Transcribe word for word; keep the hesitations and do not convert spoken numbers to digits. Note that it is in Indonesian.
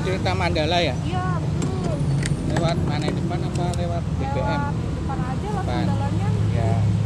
Tirta Mandala ya? Iya, betul. Lewat mana depan apa lewat B B M? Lewat depan aja langsung Depan. jalannya. Ya.